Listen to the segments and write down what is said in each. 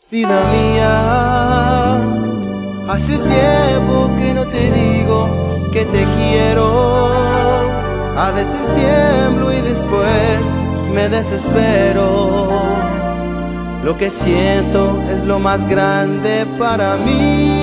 Vida mía, hace tiempo que no te digo que te quiero. A veces tiemblo y después me desespero. Lo que siento es lo más grande para mí.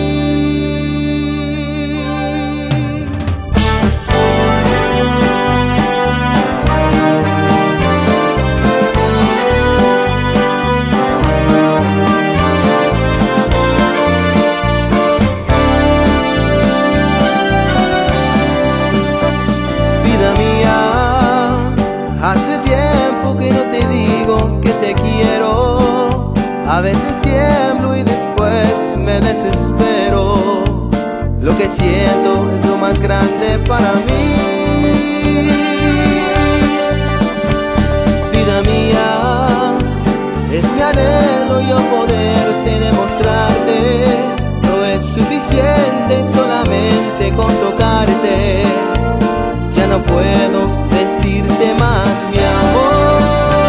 Hace tiempo que no te digo que te quiero. A veces tiemblo y después me desespero. Lo que siento es lo más grande para mí. Vida mía, es mi anhelo yo poderte demostrarte. No es suficiente solamente con tocarte. Ya no puedo decirte más, mi amor.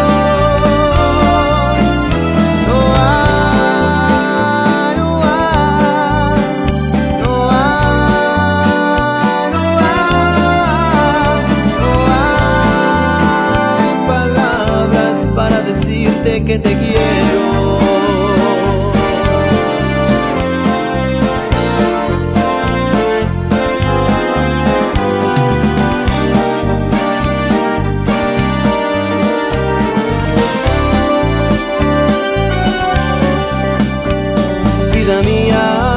No hay, no hay, no hay, no hay, no hay palabras para decirte que te quiero. Vida mía,